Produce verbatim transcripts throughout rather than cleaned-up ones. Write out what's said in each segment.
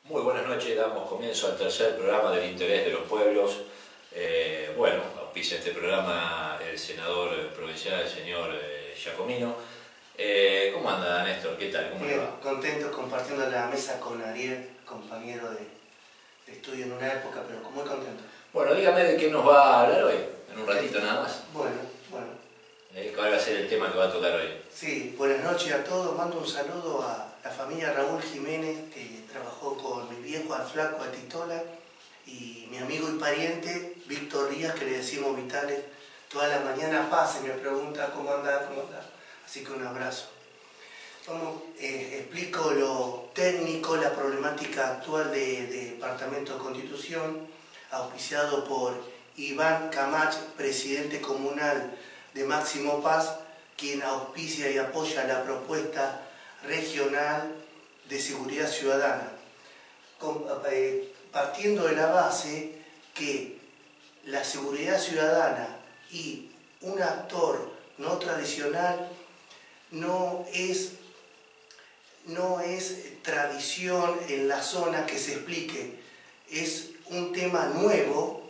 Muy buenas noches, damos comienzo al tercer programa del interés de los pueblos. Eh, bueno, auspicia este programa el senador provincial, el señor eh, Giacomino. Eh, ¿Cómo anda, Néstor? ¿Qué tal? ¿Cómo Bien, le va? contento compartiendo la mesa con Ariel, compañero de, de estudio en una época, pero muy contento. Bueno, dígame de qué nos va a hablar hoy, en un ratito nada más. Bueno, bueno. Eh, ¿Cuál va a ser el tema que va a tocar hoy? Sí, buenas noches a todos. Mando un saludo a la familia Raúl Jiménez, que trabajó con mi viejo, al flaco, a Titola, y mi amigo y pariente, Víctor Díaz, que le decimos Vitales. Toda la mañana pasa y me pregunta cómo anda, cómo anda. Así que un abrazo. Vamos, eh, explico lo técnico, la problemática actual de, de Departamento de Constitución, auspiciado por Iván Camach, presidente comunal de Máximo Paz, quien auspicia y apoya la propuesta regional de seguridad ciudadana, con, eh, partiendo de la base que la seguridad ciudadana y un actor no tradicional no es No es tradición en la zona que se explique, es un tema nuevo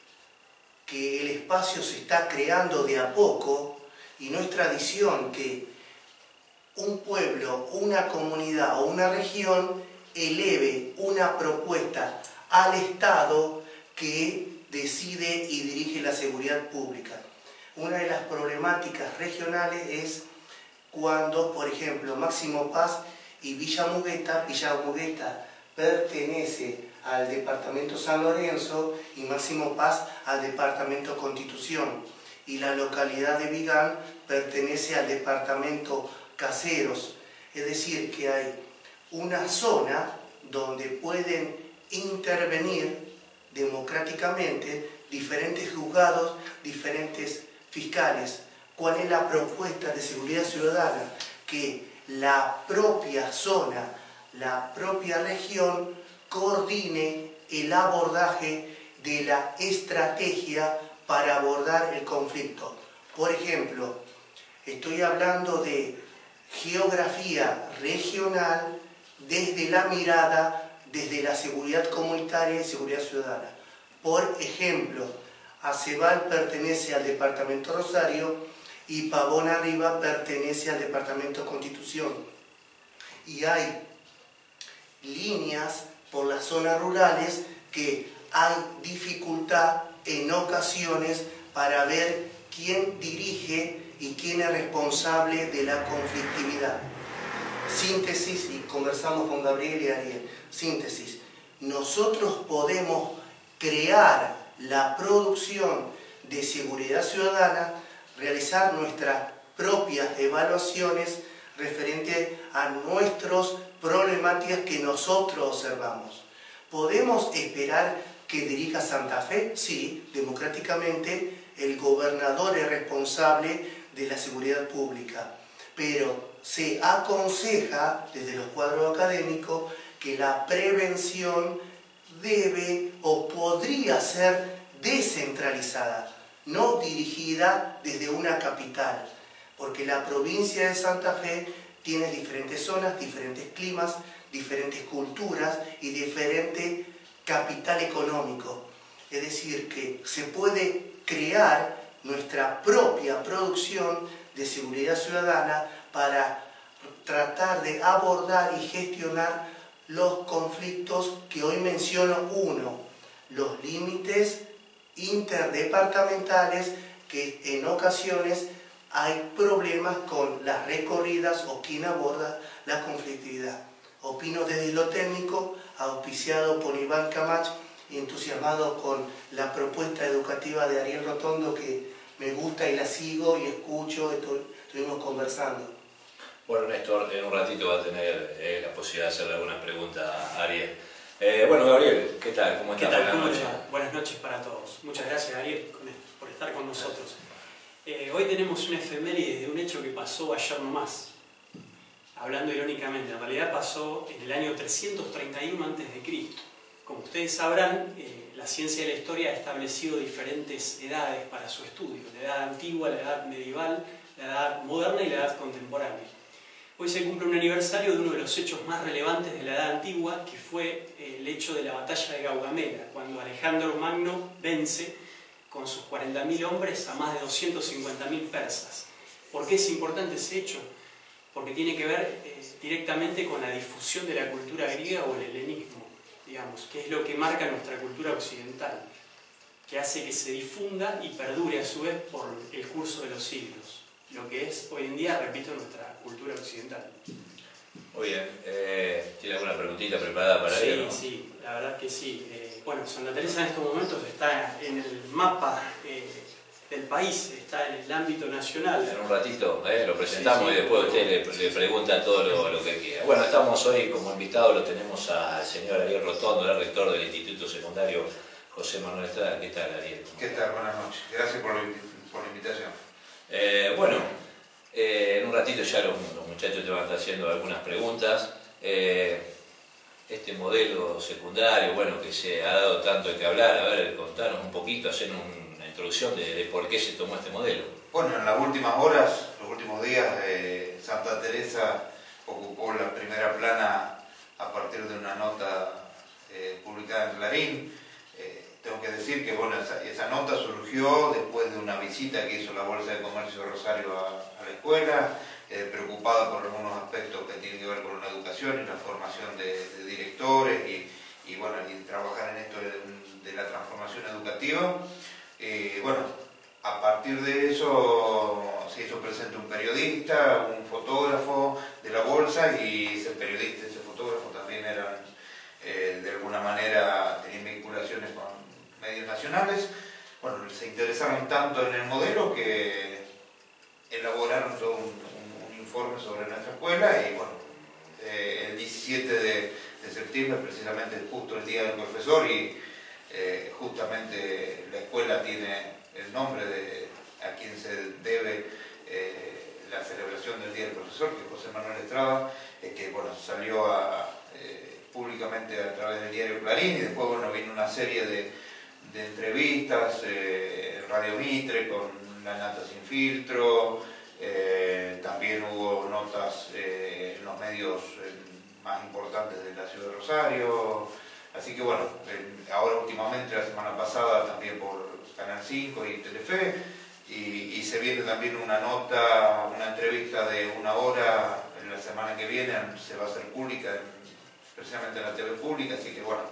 que el espacio se está creando de a poco y no es tradición que un pueblo, una comunidad o una región eleve una propuesta al Estado que decide y dirige la seguridad pública. Una de las problemáticas regionales es cuando, por ejemplo, Máximo Paz y Villa Mugueta, Villa Mugueta pertenece al departamento San Lorenzo y Máximo Paz al departamento Constitución, y la localidad de Vigán pertenece al departamento Caseros. Es decir, que hay una zona donde pueden intervenir democráticamente diferentes juzgados, diferentes fiscales. ¿Cuál es la propuesta de seguridad ciudadana? Que la propia zona, la propia región coordine el abordaje de la estrategia para abordar el conflicto. Por ejemplo, estoy hablando de geografía regional desde la mirada, desde la seguridad comunitaria y seguridad ciudadana. Por ejemplo, Acebal pertenece al departamento Rosario y Pavón Arriba pertenece al departamento Constitución. Y hay líneas por las zonas rurales que hay dificultad en ocasiones para ver quién dirige y quién es responsable de la conflictividad. Síntesis, y conversamos con Gabriel y Ariel, síntesis. Nosotros podemos crear la producción de seguridad ciudadana, realizar nuestras propias evaluaciones referente a nuestras problemáticas que nosotros observamos. ¿Podemos esperar que dirija Santa Fe? Sí, democráticamente el gobernador es responsable de la seguridad pública, pero se aconseja desde los cuadros académicos que la prevención debe o podría ser descentralizada, no dirigida desde una capital, porque la provincia de Santa Fe tiene diferentes zonas, diferentes climas, diferentes culturas y diferente capital económico. Es decir, que se puede crear nuestra propia producción de seguridad ciudadana para tratar de abordar y gestionar los conflictos que hoy menciono. Uno, los límites interdepartamentales, que en ocasiones hay problemas con las recorridas o quien aborda la conflictividad. Opino desde lo técnico, auspiciado por Iván Camach y entusiasmado con la propuesta educativa de Ariel Rotondo, que me gusta y la sigo y escucho, estuvimos conversando. Bueno, Néstor, en un ratito va a tener eh, la posibilidad de hacerle algunas preguntas a Ariel. Eh, bueno, Gabriel, ¿qué tal? ¿Cómo estás? ¿Qué tal? Buenas ¿Cómo noches. te va? Buenas noches para todos. Muchas gracias, Ariel, por estar con nosotros. Eh, hoy tenemos una efeméride de un hecho que pasó ayer nomás. Hablando irónicamente, en realidad pasó en el año trescientos treinta y uno antes de Cristo. Como ustedes sabrán, eh, la ciencia de la historia ha establecido diferentes edades para su estudio. La edad antigua, la edad medieval, la edad moderna y la edad contemporánea. Hoy se cumple un aniversario de uno de los hechos más relevantes de la Edad Antigua, que fue el hecho de la batalla de Gaugamela, cuando Alejandro Magno vence con sus cuarenta mil hombres a más de doscientos cincuenta mil persas. ¿Por qué es importante ese hecho? Porque tiene que ver eh, directamente con la difusión de la cultura griega o el helenismo, digamos, que es lo que marca nuestra cultura occidental, que hace que se difunda y perdure a su vez por el curso de los siglos, lo que es hoy en día, repito, nuestra cultura occidental. Muy bien, eh, ¿tiene alguna preguntita preparada para sí, él? Sí, sí, la verdad que sí. Eh, bueno, Santa Teresa en estos momentos está en el mapa eh, del país, está en el ámbito nacional. En un ratito eh, lo presentamos sí, sí. Y después usted le, le pregunta todo lo, lo que quiera. Bueno, estamos hoy como invitado, lo tenemos al señor Ariel Rotondo, el rector del Instituto Secundario José Manuel Estrada. ¿Qué tal, Ariel? ¿Qué tal? Buenas noches. Gracias por la, por la invitación. Eh, bueno, eh, en un ratito ya los, los muchachos te van a estar haciendo algunas preguntas. Eh, este modelo secundario, bueno, que se ha dado tanto de que hablar, a ver, contanos un poquito, hacer una introducción de, de por qué se tomó este modelo. Bueno, en las últimas horas, los últimos días, eh, Santa Teresa ocupó la primera plana a partir de una nota eh, publicada en Clarín. Eh, tengo que decir que bueno, esa, esa nota surgió después de una visita que hizo la Bolsa de Comercio de Rosario a, a la escuela, eh, preocupada por algunos aspectos que tienen que ver con la educación y la formación de, de directores y, y, bueno, y trabajar en esto de, de la transformación educativa. Eh, bueno, a partir de eso se hizo presente un periodista, un fotógrafo de la Bolsa, y ese periodista y ese fotógrafo también eran, eh, de alguna manera, tenían vinculaciones con medios nacionales. Bueno, se interesaron tanto en el modelo que elaboraron todo un, un, un informe sobre nuestra escuela y bueno, eh, el diecisiete de, de septiembre, precisamente justo el Día del Profesor, y eh, justamente la escuela tiene el nombre de a quien se debe eh, la celebración del Día del Profesor, que es José Manuel Estrada, eh, que bueno, salió a, eh, públicamente a través del diario Clarín, y después bueno, vino una serie de, de entrevistas eh, en Radio Mitre con La Nata Sin Filtro, eh, también hubo notas eh, en los medios eh, más importantes de la ciudad de Rosario, así que bueno, eh, ahora últimamente, la semana pasada, también por Canal cinco y Telefe, y, y se viene también una nota, una entrevista de una hora en la semana que viene, se va a hacer pública, precisamente en la T V pública, así que bueno,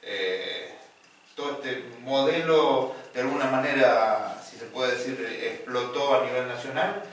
eh, todo este modelo de alguna manera, si se puede decir, explotó a nivel nacional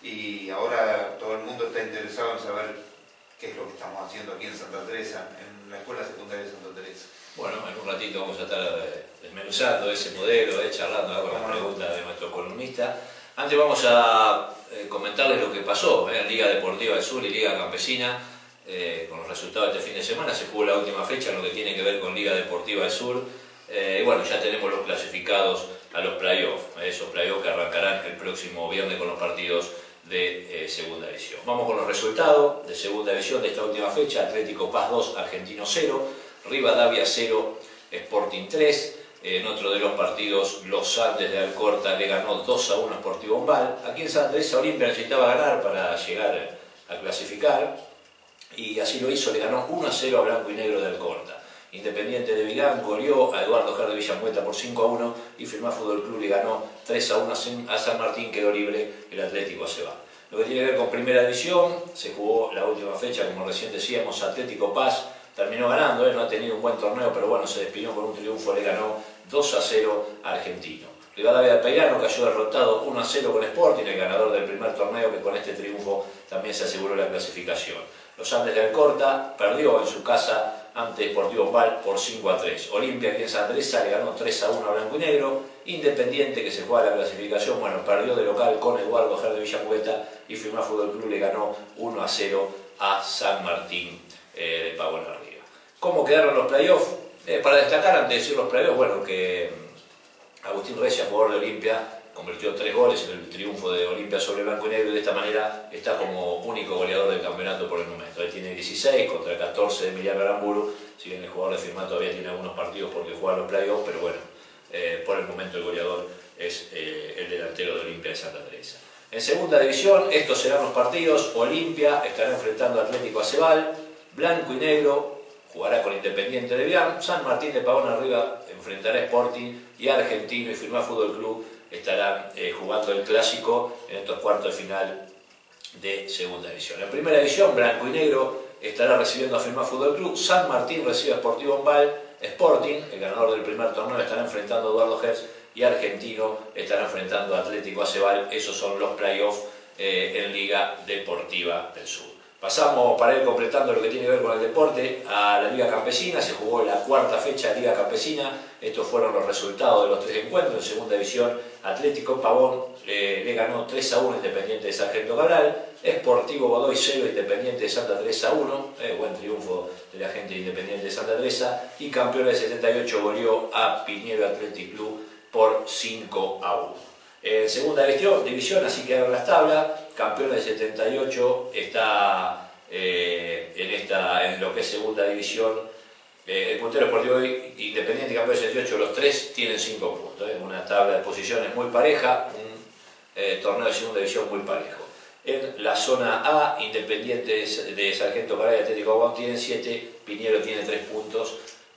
y ahora todo el mundo está interesado en saber qué es lo que estamos haciendo aquí en Santa Teresa, en la Escuela Secundaria de Santa Teresa. Bueno, en un ratito vamos a estar desmenuzando ese modelo, eh, charlando ¿no? con las preguntas de nuestro columnista. Antes vamos a eh, comentarles lo que pasó eh, en Liga Deportiva del Sur y Liga Campesina. Eh, con los resultados de este fin de semana se jugó la última fecha en lo que tiene que ver con Liga Deportiva del Sur. Eh, y bueno, ya tenemos los clasificados a los playoffs, eh, esos playoffs que arrancarán el próximo viernes con los partidos de eh, Segunda División. Vamos con los resultados de Segunda División de esta última fecha. Atlético Paz dos, Argentino cero, Rivadavia cero, Sporting tres. En otro de los partidos, Los Andes de Alcorta le ganó dos a uno a Sportivo Ombal. Aquí en Santa Teresa Olimpia necesitaba ganar para llegar a clasificar, y así lo hizo, le ganó uno a cero a Blanco y Negro de Alcorta. Independiente de Vigán goleó a Eduardo Ger de Villamueta por cinco a uno y Firmat Fútbol Club le ganó tres a uno a San Martín, quedó libre el Atlético se va. Lo que tiene que ver con Primera División, se jugó la última fecha, como recién decíamos, Atlético Paz terminó ganando, ¿eh? No ha tenido un buen torneo, pero bueno, se despidió con un triunfo, le ganó dos a cero a Argentino. Rivadavia de Peirano cayó derrotado uno a cero con Sporting, el ganador del primer torneo, que con este triunfo también se aseguró la clasificación. Los Andes de Alcorta perdió en su casa ante Sportivo Ombal por cinco a tres. Olimpia aquí en Santa Teresa le ganó tres a uno a Blanco y Negro. Independiente, que se juega la clasificación, bueno, perdió de local con Eduardo Ger de Villamueta, y Firmat Fútbol Club le ganó uno a cero a San Martín eh, de Pavón Arriba. ¿Cómo quedaron los playoffs? Eh, para destacar, antes de decir los playoffs, bueno, que Agustín Recia, jugador de Olimpia, convirtió tres goles en el triunfo de Olimpia sobre Blanco y Negro, y de esta manera está como único goleador del campeonato por el momento. Él tiene dieciséis contra catorce de Emiliano Aramburu, si bien el jugador de Firmat todavía tiene algunos partidos porque juega los playoffs, pero bueno, eh, por el momento el goleador es eh, el delantero de Olimpia de Santa Teresa. En segunda división, estos serán los partidos. Olimpia estará enfrentando a Atlético Acebal, Blanco y Negro jugará con Independiente de Vián, San Martín de Pavón arriba enfrentará a Sporting y Argentino y Firmat Fútbol Club estarán eh, jugando el clásico en estos cuartos de final de segunda división. En primera división, Blanco y Negro estará recibiendo a Firmat Fútbol Club, San Martín recibe a Sportivo Ombal, Sporting, el ganador del primer torneo, estará enfrentando a Eduardo Hertz y Argentino estará enfrentando a Atlético Acebal. Esos son los playoffs eh, en Liga Deportiva del Sur. Pasamos, para ir completando lo que tiene que ver con el deporte, a la Liga Campesina. Se jugó la cuarta fecha de Liga Campesina. Estos fueron los resultados de los tres encuentros. En segunda división, Atlético Pavón eh, le ganó tres a uno Independiente de Sargento Cabral. Sportivo Godoy cero, Independiente de Santa Teresa uno. Eh, buen triunfo de la gente de Independiente de Santa Teresa. Y campeón del setenta y ocho goleó a Piñero Athletic Club por cinco a uno. En segunda división, así quedaron las tablas. Campeón del setenta y ocho está eh, en, esta, en lo que es segunda división. Eh, el puntero Sportivo Independiente y campeón del setenta y ocho, los tres tienen cinco puntos. Eh, una tabla de posiciones muy pareja, un eh, torneo de segunda división muy parejo. En la zona A, Independiente de Sargento Cabral y Atlético Pavón tienen siete, Piñero tiene tres puntos.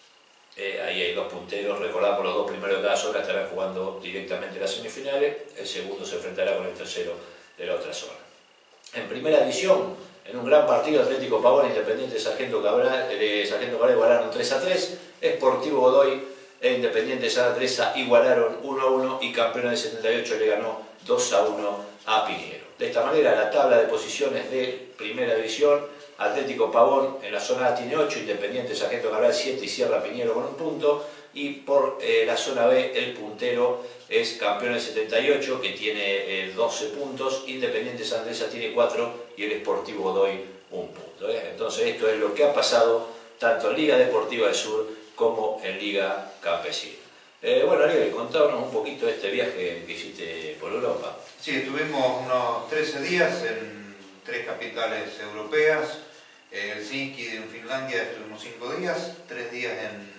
Eh, ahí hay dos punteros, recordamos los dos primeros de cada zona estarán jugando directamente las semifinales, el segundo se enfrentará con el tercero de la otra zona. En primera división, en un gran partido, Atlético Pavón Independiente de Sargento Cabral, de Sargento Cabral igualaron tres a tres, Sportivo Godoy e Independiente de Santa Teresa igualaron uno a uno y campeón del setenta y ocho le ganó dos a uno a Piñero. De esta manera, la tabla de posiciones de primera división: Atlético Pavón en la zona A tiene ocho, Independiente Sargento Cabral siete y cierra Piñero con un punto. Y por eh, la zona B, el puntero es campeón del setenta y ocho, que tiene eh, doce puntos, Independiente Santa Teresa tiene cuatro y el Sportivo Godoy un punto. ¿eh? Entonces esto es lo que ha pasado tanto en Liga Deportiva del Sur como en Liga Campesina. Eh, bueno, Ariel, contanos un poquito de este viaje que hiciste por Europa. Sí, estuvimos unos trece días en tres capitales europeas. Helsinki, en Finlandia, estuvimos cinco días, tres días en,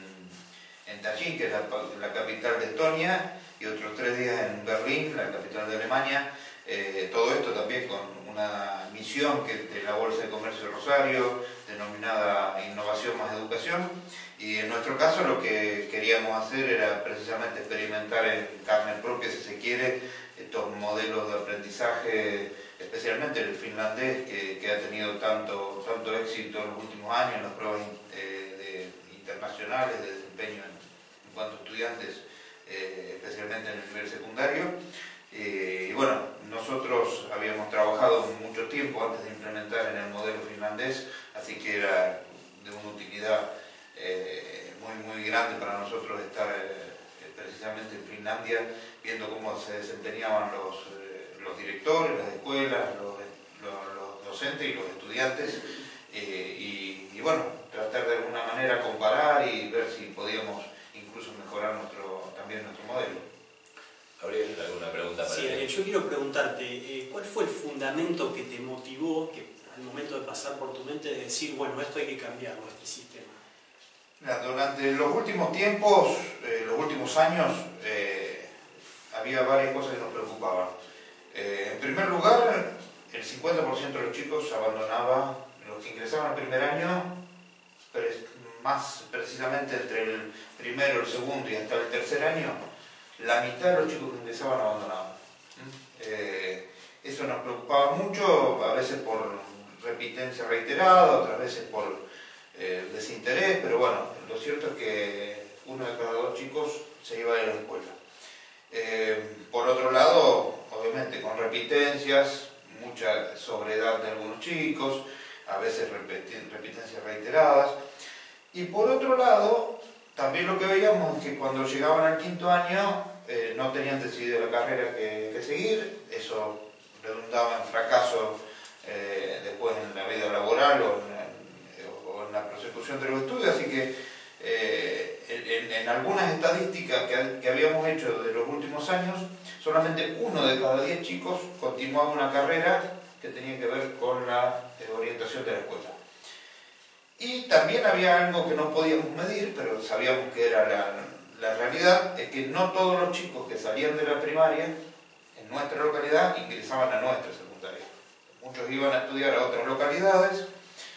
en Tallinn, que es la, la capital de Estonia, y otros tres días en Berlín, la capital de Alemania. Eh, todo esto también con una misión que de la Bolsa de Comercio de Rosario, denominada Innovación más Educación. Y en nuestro caso lo que queríamos hacer era precisamente experimentar en carne propia, si se quiere, estos modelos de aprendizaje, especialmente el finlandés, que, que ha tenido tanto, tanto éxito en los últimos años en las pruebas eh, de, internacionales de desempeño en, en cuanto a estudiantes, eh, especialmente en el nivel secundario. Eh, y bueno, nosotros habíamos trabajado mucho tiempo antes de implementar en el modelo finlandés, así que era de una utilidad eh, muy, muy grande para nosotros estar eh, precisamente en Finlandia, viendo cómo se desempeñaban los, eh, los directores, las escuelas, los, los, los docentes y los estudiantes, eh, y, y bueno, tratar de alguna manera comparar y ver si podíamos incluso mejorar nuestro, también nuestro modelo. Gabriel, ¿alguna pregunta para Sí, ti? yo quiero preguntarte, eh, ¿cuál fue el fundamento que te motivó, que al momento de pasar por tu mente, de decir, bueno, esto hay que cambiarlo, este sistema? Durante los últimos tiempos, eh, los últimos años, eh, había varias cosas que nos preocupaban. Eh, en primer lugar, el cincuenta por ciento de los chicos abandonaba, los que ingresaban al primer año, pero más precisamente entre el primero, el segundo y hasta el tercer año, la mitad de los chicos que ingresaban abandonaban. Eh, eso nos preocupaba mucho, a veces por repitencia reiterada, otras veces por eh, desinterés, pero bueno, lo cierto es que uno de cada dos chicos se iba a la escuela. Eh, por otro lado, obviamente con repitencias, mucha sobriedad de algunos chicos, a veces repitencias reiteradas. Y por otro lado, también lo que veíamos es que cuando llegaban al quinto año eh, no tenían decidido la carrera que, que seguir, eso redundaba en fracaso eh, después en la vida laboral o en, o en la prosecución de los estudios, así que eh, en, en algunas estadísticas que, que habíamos hecho de los últimos años, solamente uno de cada diez chicos continuaba una carrera que tenía que ver con la eh, orientación de la escuela. Y también había algo que no podíamos medir, pero sabíamos que era la, la realidad, es que no todos los chicos que salían de la primaria, en nuestra localidad ingresaban a nuestra secundaria. Muchos iban a estudiar a otras localidades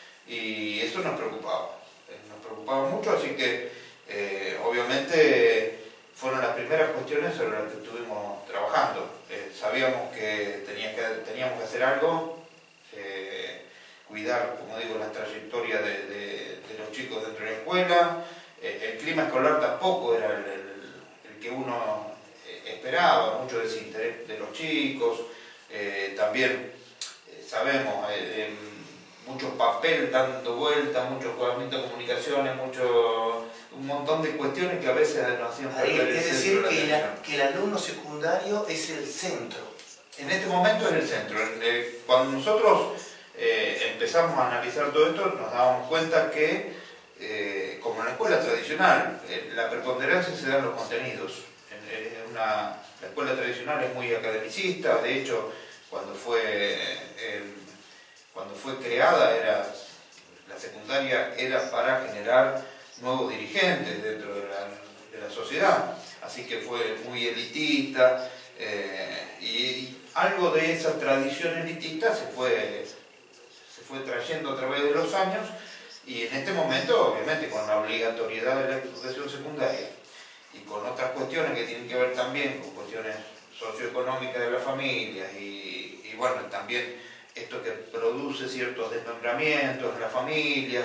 y eso nos preocupaba, nos preocupaba mucho, así que eh, obviamente fueron las primeras cuestiones sobre las que estuvimos trabajando. Eh, sabíamos que, tenía que teníamos que hacer algo, eh, cuidar, como digo, la trayectoria de, de, de los chicos dentro de la escuela. Eh, el clima escolar tampoco era el, el, el que uno esperaba, mucho desinterés de los chicos, eh, también eh, sabemos, eh, eh, mucho papel dando vueltas, muchos cuadernitos de comunicaciones, mucho, un montón de cuestiones que a veces nos hacían perder el Es centro decir, de la que, la, atención. que el alumno secundario es el centro. En este momento es el centro. Eh, cuando nosotros eh, empezamos a analizar todo esto, nos dábamos cuenta que, eh, como en la escuela tradicional, eh, la preponderancia se da en los contenidos. En, en una, la escuela tradicional es muy academicista, de hecho, cuando fue, eh, cuando fue creada, era, la secundaria era para generar nuevos dirigentes dentro de la, de la sociedad, así que fue muy elitista, eh, y algo de esa tradición elitista se fue, se fue trayendo a través de los años, y en este momento, obviamente, con la obligatoriedad de la educación secundaria y con otras cuestiones que tienen que ver también con cuestiones socioeconómicas de las familias y, y bueno, también esto que produce ciertos desmembramientos en las familias,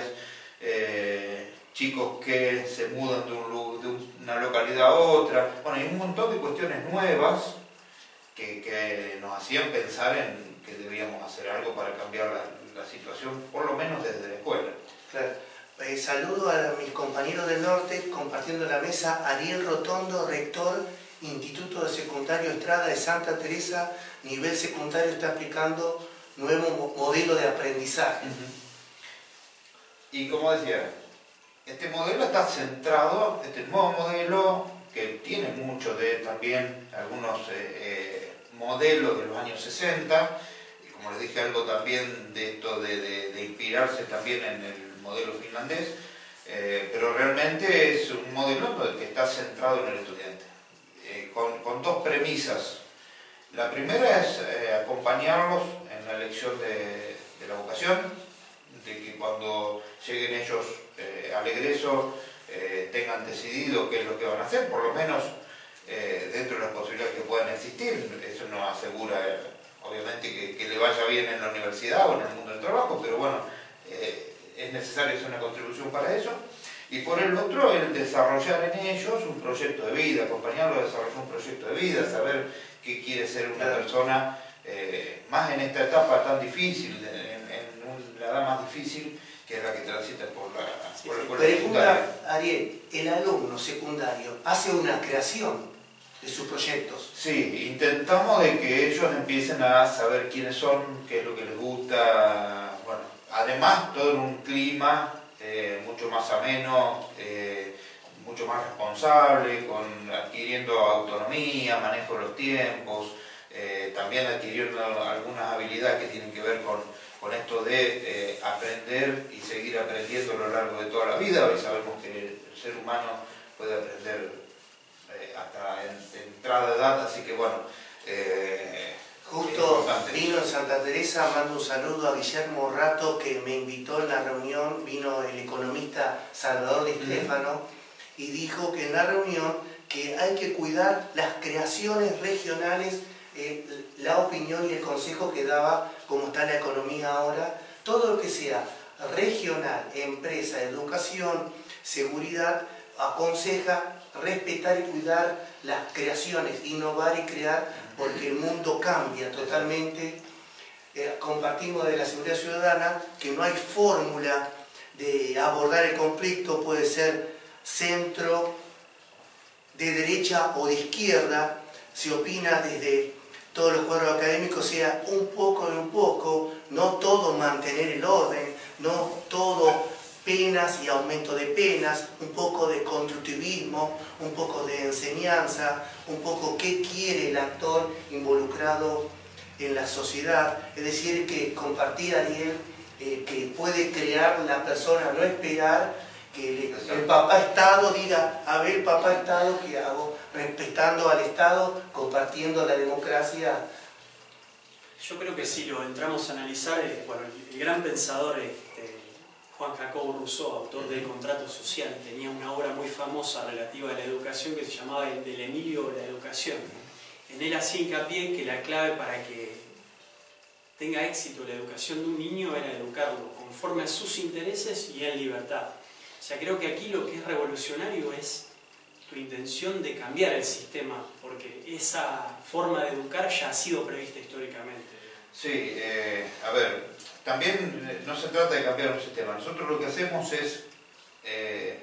eh, chicos que se mudan de, un, de una localidad a otra, bueno, hay un montón de cuestiones nuevas que, que nos hacían pensar en que debíamos hacer algo para cambiar la, la situación, por lo menos desde la escuela. Claro. Eh, saludo a mis compañeros del norte, compartiendo la mesa, Ariel Rotondo, rector, Instituto de Secundario Estrada de Santa Teresa, nivel secundario, está aplicando nuevo modelo de aprendizaje. Uh-huh. Y como decía, este modelo está centrado, este nuevo modelo, que tiene mucho de también algunos eh, eh, modelos de los años sesenta, y como les dije, algo también de esto de, de, de inspirarse también en el modelo finlandés, eh, pero realmente es un modelo que está centrado en el estudiante, eh, con, con dos premisas. La primera es eh, acompañarlos en la elección de, de la vocación, de que cuando lleguen ellos eh, al egreso eh, tengan decidido qué es lo que van a hacer, por lo menos eh, dentro de las posibilidades que puedan existir. Eso no asegura, eh, obviamente, que, que le vaya bien en la universidad o en el mundo del trabajo, pero bueno, eh, es necesario hacer una contribución para eso. Y por el otro, el desarrollar en ellos un proyecto de vida, acompañarlos a desarrollar un proyecto de vida, saber qué quiere ser una persona, eh, más en esta etapa tan difícil, en, en un, la edad más difícil, que es la que transita por la, por la escuela secundaria. Pregunta, Ariel, ¿el alumno secundario hace una creación de sus proyectos? Sí, intentamos de que ellos empiecen a saber quiénes son, qué es lo que les gusta, bueno, además todo en un clima eh, mucho más ameno, eh, mucho más responsable, con, adquiriendo autonomía, manejo de los tiempos, eh, también adquiriendo algunas habilidades que tienen que ver con, con esto de eh, aprender y seguir aprendiendo a lo largo de toda la vida. Hoy sabemos que el ser humano puede aprender eh, hasta en, en entrada de edad, así que bueno, eh, justo vino en Santa Teresa, mando un saludo a Guillermo Rato, que me invitó en la reunión, vino el economista Salvador Di Stefano, mm. y dijo que en la reunión que hay que cuidar las creaciones regionales, eh, la opinión y el consejo que daba, como está la economía ahora, todo lo que sea regional, empresa, educación, seguridad, aconseja respetar y cuidar las creaciones, innovar y crear, porque el mundo cambia totalmente. Eh, compartimos de la seguridad ciudadana que no hay fórmula de abordar el conflicto, puede ser centro, de derecha o de izquierda, se opina desde todos los cuadros académicos, sea un poco y un poco, no todo mantener el orden, no todo penas y aumento de penas, un poco de constructivismo, un poco de enseñanza, un poco qué quiere el actor involucrado en la sociedad. Es decir, que compartir, Ariel, eh, que puede crear la persona, no esperar que le, el el papá Estado diga, a ver, papá Estado, ¿qué hago? Respetando al Estado, compartiendo la democracia. Yo creo que si lo entramos a analizar, eh, bueno, el, el gran pensador este, Juan Jacobo Rousseau, autor del Contrato Social, tenía una obra muy famosa relativa a la educación que se llamaba El del Emilio de la Educación. En él hacía hincapié que la clave para que tenga éxito la educación de un niño era educarlo conforme a sus intereses y en libertad. O sea, creo que aquí lo que es revolucionario es tu intención de cambiar el sistema, porque esa forma de educar ya ha sido prevista históricamente. Sí, eh, a ver, también no se trata de cambiar un sistema. Nosotros lo que hacemos es eh,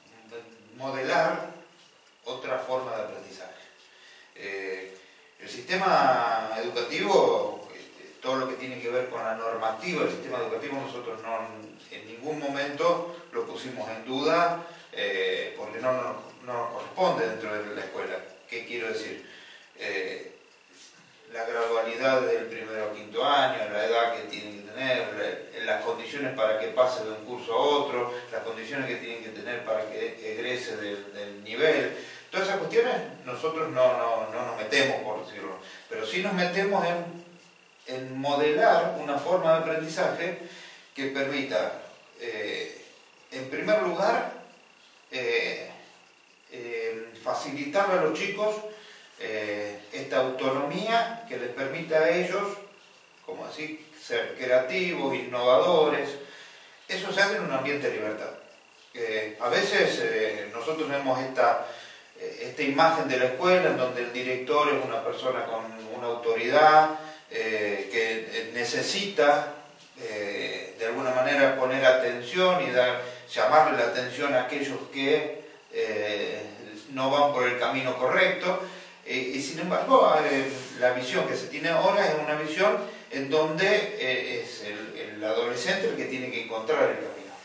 modelar otra forma de aprendizaje. Eh, el sistema educativo, todo lo que tiene que ver con la normativa del sistema educativo, nosotros no en ningún momento lo pusimos en duda, eh, porque no, no, no nos corresponde dentro de la escuela. ¿Qué quiero decir? Eh, la gradualidad del primero al quinto año, la edad que tienen que tener, las condiciones para que pase de un curso a otro, las condiciones que tienen que tener para que egrese del, del nivel. Todas esas cuestiones nosotros no, no, no nos metemos, por decirlo, pero sí nos metemos en en modelar una forma de aprendizaje que permita, eh, en primer lugar, eh, eh, facilitarle a los chicos eh, esta autonomía que les permita a ellos, como decir, ser creativos, innovadores. Eso se hace en un ambiente de libertad. Eh, a veces eh, nosotros vemos esta, eh, esta imagen de la escuela en donde el director es una persona con una autoridad, Eh, que necesita eh, de alguna manera poner atención y dar, llamarle la atención a aquellos que eh, no van por el camino correcto, eh, y sin embargo eh, la visión que se tiene ahora es una visión en donde eh, es el, el adolescente el que tiene que encontrar el camino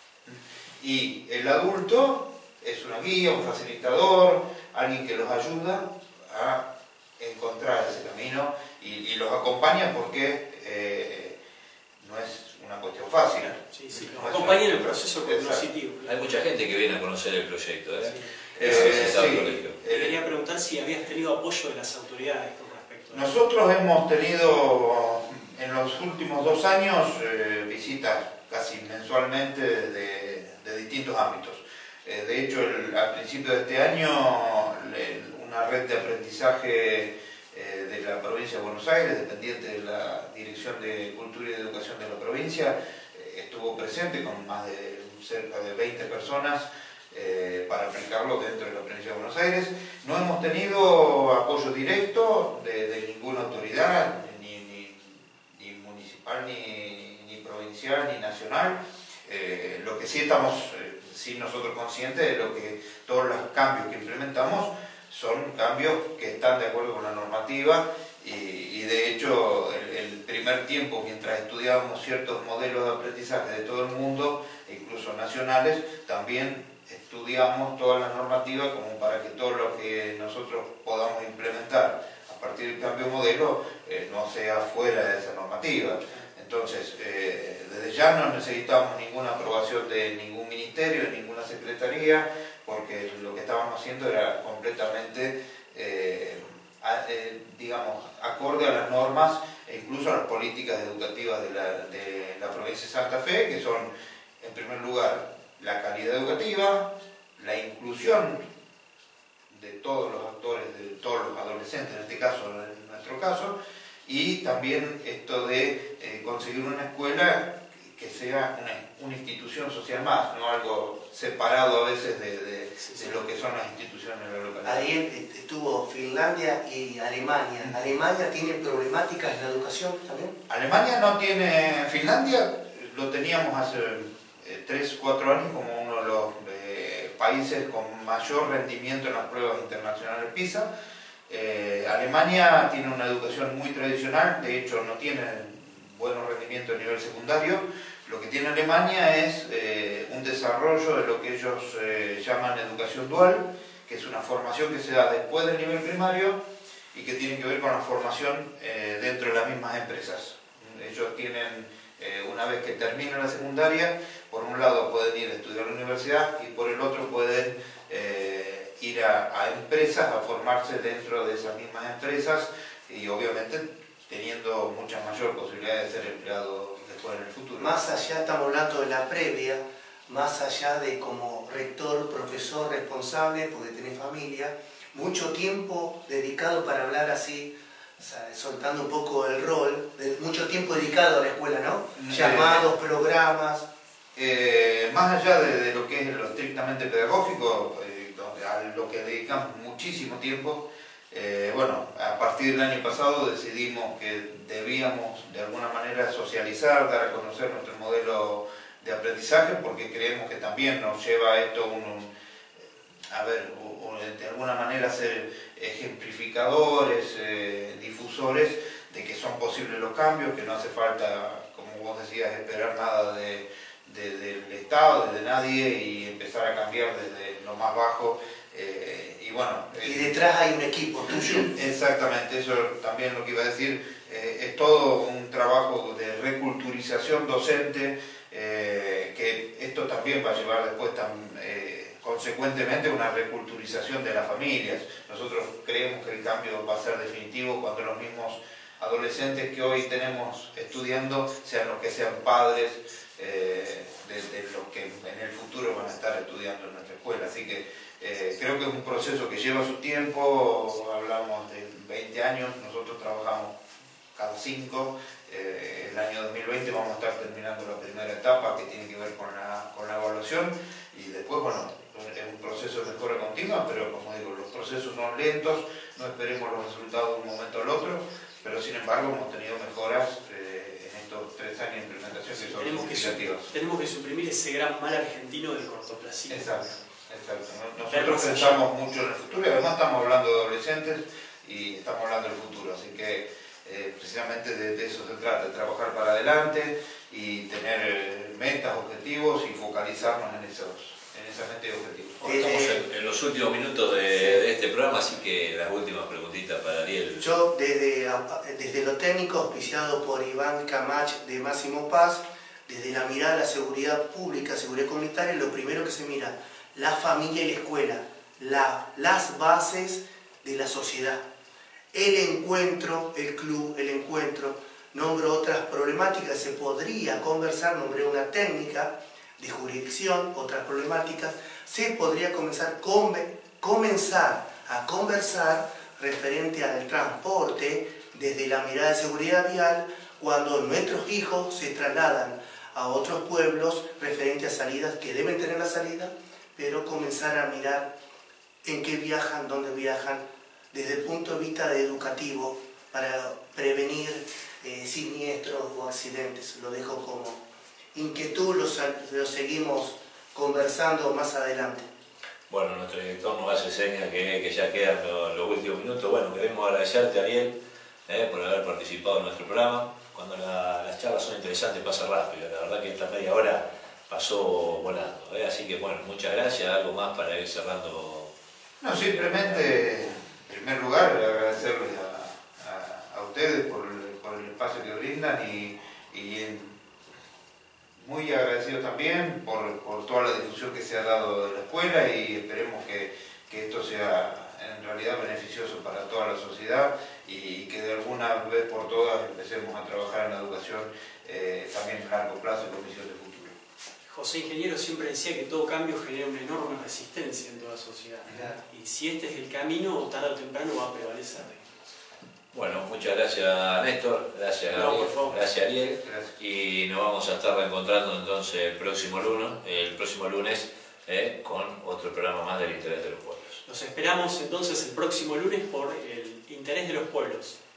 y el adulto es una guía, un facilitador, alguien que los ayuda a encontrar ese camino y, y los acompaña porque eh, no es una cuestión fácil. Sí, sí, los acompaña en el proceso cognitivo. Hay mucha gente que viene a conocer el proyecto, ¿eh? Sí. Eh, sí, sí. Te quería preguntar si habías tenido apoyo de las autoridades con respecto a eso. Nosotros hemos tenido en los últimos dos años eh, visitas casi mensualmente de, de distintos ámbitos. Eh, de hecho, el, al principio de este año, el, una red de aprendizaje eh, de la provincia de Buenos Aires, dependiente de la Dirección de Cultura y de Educación de la provincia, eh, estuvo presente con más de cerca de veinte personas eh, para aplicarlo dentro de la provincia de Buenos Aires. No hemos tenido apoyo directo de, de ninguna autoridad, ni, ni, ni municipal, ni, ni provincial, ni nacional. Eh, lo que sí estamos, eh, sí nosotros conscientes de lo que todos los cambios que implementamos son cambios que están de acuerdo con la normativa y, y de hecho el, el primer tiempo, mientras estudiábamos ciertos modelos de aprendizaje de todo el mundo, incluso nacionales, también estudiamos toda la normativa como para que todo lo que nosotros podamos implementar a partir del cambio de modelo eh, no sea fuera de esa normativa. Entonces, eh, desde ya no necesitamos ninguna aprobación de ningún ministerio, de ninguna secretaría, porque lo que estábamos haciendo era completamente, eh, a, eh, digamos, acorde a las normas e incluso a las políticas educativas de la, de la provincia de Santa Fe, que son, en primer lugar, la calidad educativa, la inclusión de todos los actores, de todos los adolescentes, en este caso, en nuestro caso, y también esto de eh, conseguir una escuela que sea una, una institución social más, no algo separado a veces de, de, de lo que son las instituciones de la localidad. Ahí estuvo Finlandia y Alemania. ¿Alemania tiene problemáticas en la educación también? Alemania no tiene... Finlandia lo teníamos hace tres, cuatro años como uno de los eh, países con mayor rendimiento en las pruebas internacionales PISA. Eh, Alemania tiene una educación muy tradicional, de hecho no tiene buenos rendimientos a nivel secundario. Lo que tiene Alemania es eh, un desarrollo de lo que ellos eh, llaman educación dual, que es una formación que se da después del nivel primario y que tiene que ver con la formación eh, dentro de las mismas empresas. Ellos tienen, eh, una vez que terminan la secundaria, por un lado pueden ir a estudiar a la universidad y por el otro pueden eh, ir a, a empresas, a formarse dentro de esas mismas empresas y obviamente teniendo mucha mayor posibilidad de ser empleado después en el futuro. Más allá, estamos hablando de la previa, más allá de como rector, profesor, responsable, porque tenés familia, mucho tiempo dedicado para hablar así, o sea, soltando un poco el rol, de mucho tiempo dedicado a la escuela, ¿no? Eh, Llamados, programas. Eh, más allá de, de lo que es lo estrictamente pedagógico, eh, a lo que dedicamos muchísimo tiempo, eh, bueno, a partir del año pasado decidimos que debíamos de alguna manera socializar, dar a conocer nuestro modelo de aprendizaje, porque creemos que también nos lleva a esto un, un a ver, un, de alguna manera ser ejemplificadores, eh, difusores de que son posibles los cambios, que no hace falta, como vos decías, esperar nada de, de, del Estado, de nadie y empezar a cambiar desde lo más bajo. Eh, y bueno, y detrás hay un equipo tuyo. Exactamente, eso también lo que iba a decir. Eh, es todo un trabajo de reculturización docente, eh, que esto también va a llevar después también, eh, consecuentemente una reculturización de las familias. Nosotros creemos que el cambio va a ser definitivo cuando los mismos adolescentes que hoy tenemos estudiando sean los que sean padres eh, de, de los que en el futuro van a estar estudiando en nuestra escuela. Así que eh, creo que es un proceso que lleva su tiempo, hablamos de veinte años, nosotros trabajamos cada cinco, eh, el año dos mil veinte vamos a estar terminando la primera etapa que tiene que ver con la, con la evaluación y después, bueno, es un proceso de mejora continua, pero como digo, los procesos son lentos, no esperemos los resultados de un momento al otro, pero sin embargo hemos tenido mejoras eh, en estos tres años de implementación que son tenemos significativas. Que tenemos que suprimir ese gran mal argentino del cortoplacismo. Exacto, exacto. Nosotros pensamos mucho en el futuro y además estamos hablando de adolescentes y estamos hablando del futuro, así que eh, precisamente de, de eso se trata, de trabajar para adelante y tener eh, metas, objetivos y focalizarnos en esos, en esa meta y objetivos. Bueno, estamos en, en los últimos minutos de, de este programa, así que las últimas preguntitas para Ariel. Yo desde, desde lo técnico, auspiciado por Iván Camach de Máximo Paz, desde la mirada de la seguridad pública, seguridad comunitaria, lo primero que se mira, la familia y la escuela, la, las bases de la sociedad. El encuentro, el club, el encuentro, nombro otras problemáticas, se podría conversar, nombré una técnica de jurisdicción, otras problemáticas, se podría comenzar, come, comenzar a conversar referente al transporte desde la mirada de seguridad vial cuando nuestros hijos se trasladan a otros pueblos referente a salidas que deben tener la salida, pero comenzar a mirar en qué viajan, dónde viajan, desde el punto de vista educativo para prevenir eh, siniestros o accidentes. Lo dejo como inquietud, lo, lo seguimos conversando más adelante. Bueno, nuestro director nos hace señas que, que ya quedan los, los últimos minutos. Bueno, queremos agradecerte, Ariel, eh, por haber participado en nuestro programa. Cuando la, las charlas son interesantes pasa rápido, la verdad que esta media hora pasó volando. Eh, así que bueno, muchas gracias. ¿Algo más para ir cerrando? No, simplemente... En primer lugar, agradecerles a, a, a ustedes por el, por el espacio que brindan y, y en, muy agradecido también por, por toda la difusión que se ha dado de la escuela y esperemos que, que esto sea en realidad beneficioso para toda la sociedad y, y que de alguna vez por todas empecemos a trabajar en la educación eh, también en largo plazo y con visión de futuro. José Ingeniero siempre decía que todo cambio genera una enorme resistencia en toda la sociedad. Claro. Y si este es el camino, tarde o temprano va a prevalecer. Bueno, muchas gracias Néstor, gracias No, Ariel, por favor. gracias Ariel. Gracias. Y nos vamos a estar reencontrando entonces el próximo lunes, el próximo lunes eh, con otro programa más del interés de los pueblos. Los esperamos entonces el próximo lunes por el interés de los pueblos.